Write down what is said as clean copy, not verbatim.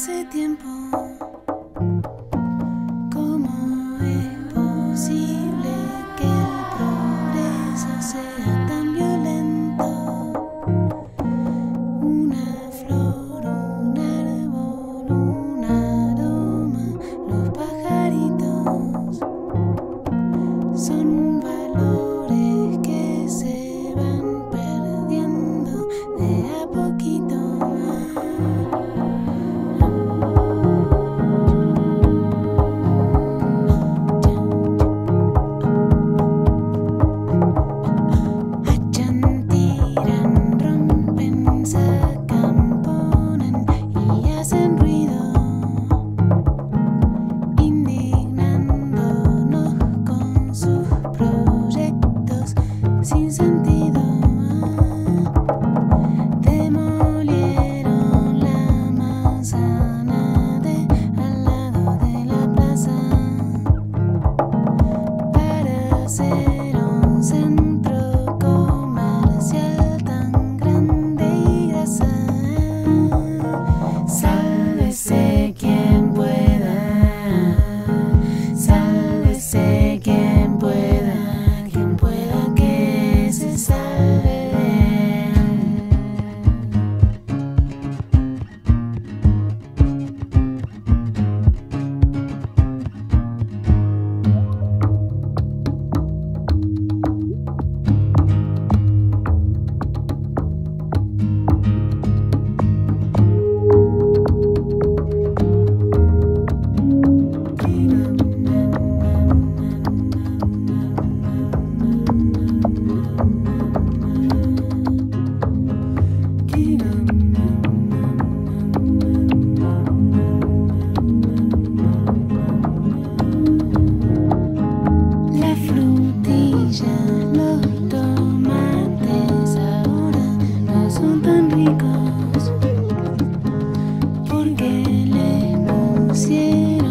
hace tiempo. ¿Cómo es posible que el progreso sea tan violento? Una flor, un árbol, un aroma, los pajaritos son valores que se van perdiendo de a poquito. Sin sentido, demolieron la manzana de al lado de la plaza para hacer un centro comercial tan grande y grasa. Sálvese quien pueda, sálvese quien pueda. Los tomates ahora no son tan ricos porque les pusieron